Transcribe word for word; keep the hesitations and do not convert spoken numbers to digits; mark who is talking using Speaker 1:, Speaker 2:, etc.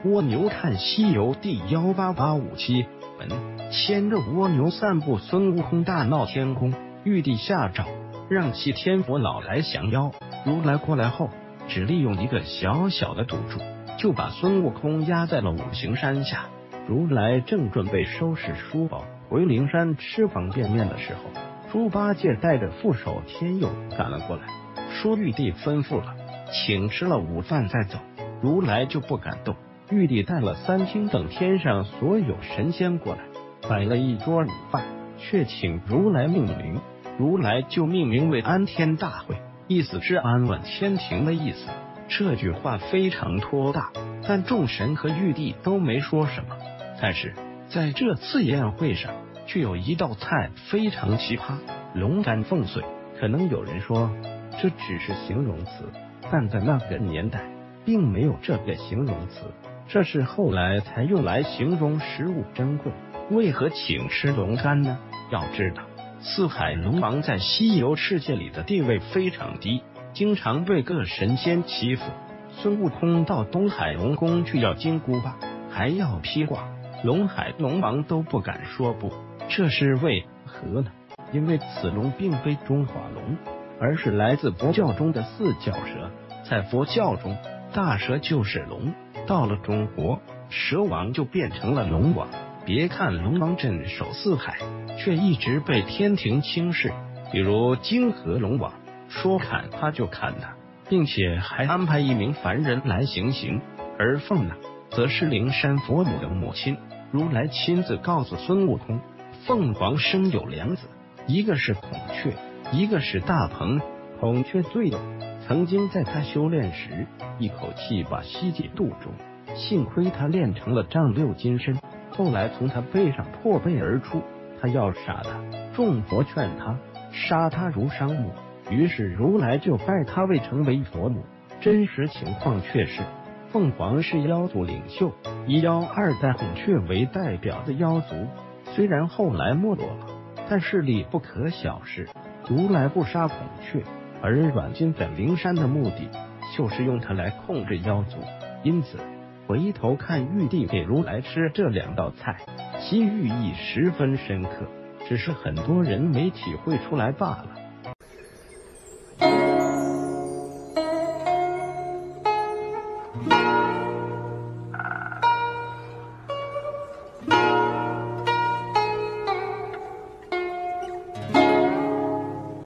Speaker 1: 蜗牛看《西游记》一八八五七文，牵着蜗牛散步，孙悟空大闹天宫，玉帝下诏让齐天佛老来降妖。如来过来后，只利用一个小小的赌注，就把孙悟空压在了五行山下。如来正准备收拾书包回灵山吃方便面的时候，猪八戒带着副手天佑赶了过来，说玉帝吩咐了，请吃了午饭再走。如来就不敢动。玉帝带了三清等天上所有神仙过来，摆了一桌午饭，却请如来命名，如来就命名为安天大会，意思是安稳天庭的意思。这句话非常托大，但众神和玉帝都没说什么。但是在这次宴会上，却有一道菜非常奇葩，龙肝凤髓。可能有人说这只是形容词，但在那个年代并没有这个形容词，这是后来才用来形容食物珍贵。为何请吃龙肝呢？要知道，四海龙王在西游世界里的地位非常低，经常被各神仙欺负。孙悟空到东海龙宫去要金箍棒，还要披挂，龙海龙王都不敢说不，这是为何呢？因为此龙并非中华龙，而是来自佛教中的四脚蛇。在佛教中，大蛇就是龙，到了中国，蛇王就变成了龙王。别看龙王镇守四海，却一直被天庭轻视。比如泾河龙王，说砍他就砍他，并且还安排一名凡人来行刑。而凤呢，则是灵山佛母的母亲。如来亲自告诉孙悟空，凤凰生有两子，一个是孔雀，一个是大鹏。孔雀最勇，曾经在他修炼时，一口气把西界渡中，幸亏他练成了丈六金身，后来从他背上破背而出。他要杀他，众佛劝他杀他如伤母，于是如来就拜他为成为佛母。真实情况却是，凤凰是妖族领袖，以妖二代孔雀为代表的妖族，虽然后来没落了，但势力不可小视。如来不杀孔雀，而软禁在灵山的目的，就是用它来控制妖族。因此回头看玉帝给如来吃这两道菜，其寓意十分深刻，只是很多人没体会出来罢了。